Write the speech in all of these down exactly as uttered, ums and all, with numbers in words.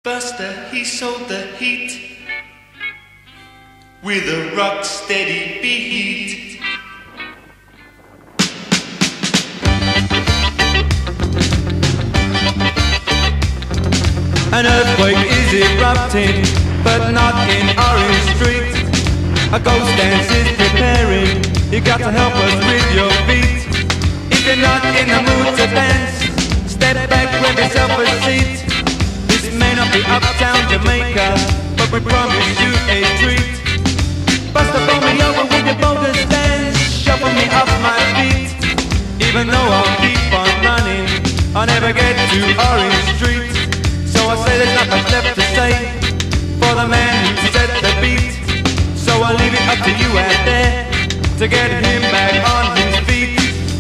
Buster, he sold the heat with a rock steady beat. An earthquake is erupting, but not in Orange Street. A ghost dance is preparing, you got to help us with your feet. If you're not in the mood to dance, step back, grab yourself a seat. This may not be uptown Jamaica, but we promise you a treat. Buster, pull me over with your bogus dance, shuffle me off my feet. Even though I'll keep on running, I'll never get to Orange Street. So I say there's not much left to say for the man who set the beat. So I'll leave it up to you out there to get him back on his feet.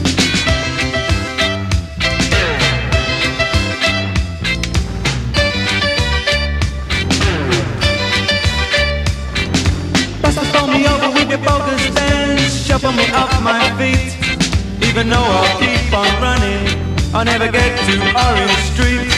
Buster, throw me over with your bogus dance, shuffle me off my feet. Even though I'll keep on running, I'll never get to Orange Street.